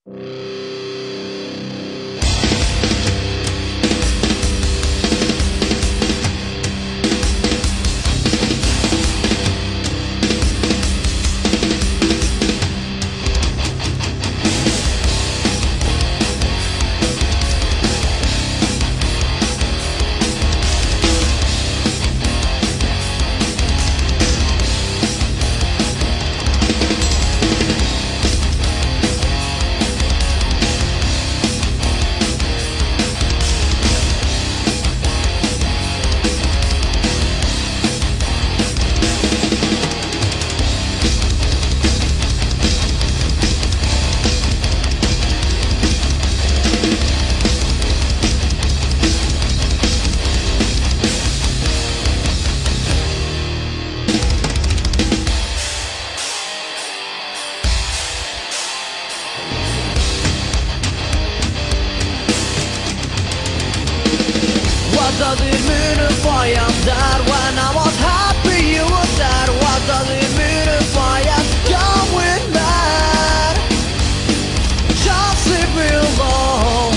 What does it mean if I am dead? When I was happy you were sad. What does it mean if I am going mad? Just leave me alone.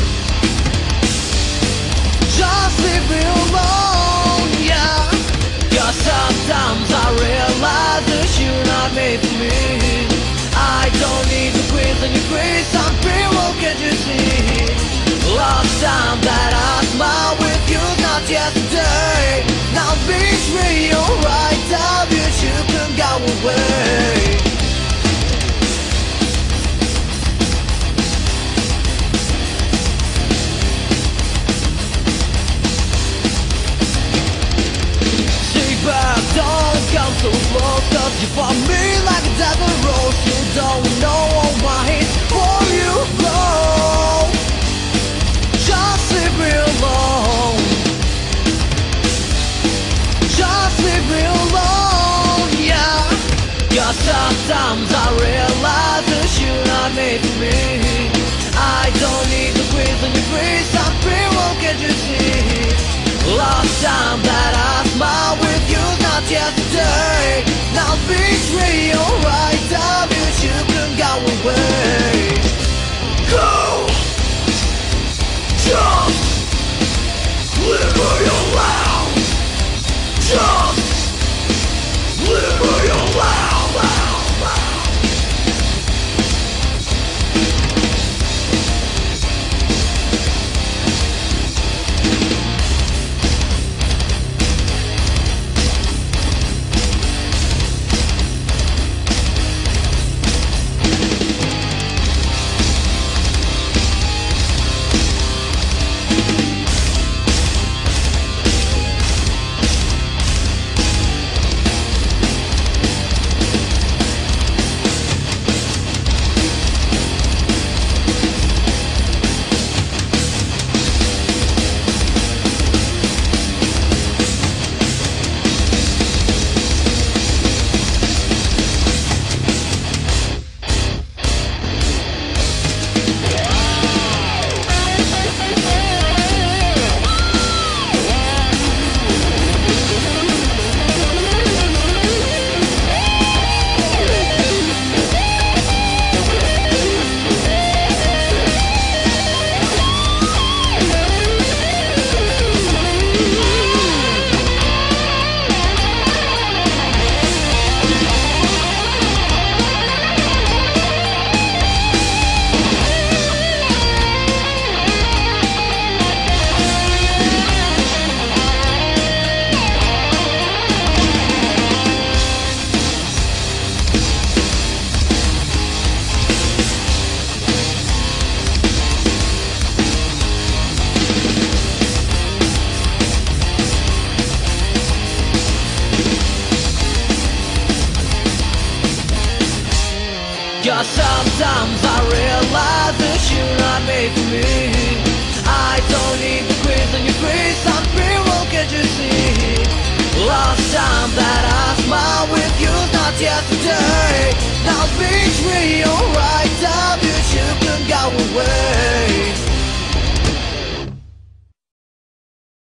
Just leave me alone, yeah. Cause sometimes I realize that you're not made for me. I don't need the quiz and your grace. Some people, can't you see? Last time that I smiled with you, not yesterday. Now betray your right, I wish you could go away. Stay back, don't come so close, cause you found me like a desert rose. You don't know all my hate for you go. Just leave me alone. Just leave me alone, yeah. Cause sometimes I realize that you're not made for me. I don't need the quiz and your grace. Some people, can't you see? Last time that I smiled with you, not yesterday. Now betray your right, I wish you could go away. Go! Just leave me alone. Just leave me alone. Cause sometimes I realize that you're not made for me. I don't need the quiz and your grace. Some people, can't you see? Last time that I smiled with you, not yesterday. Now betray your right.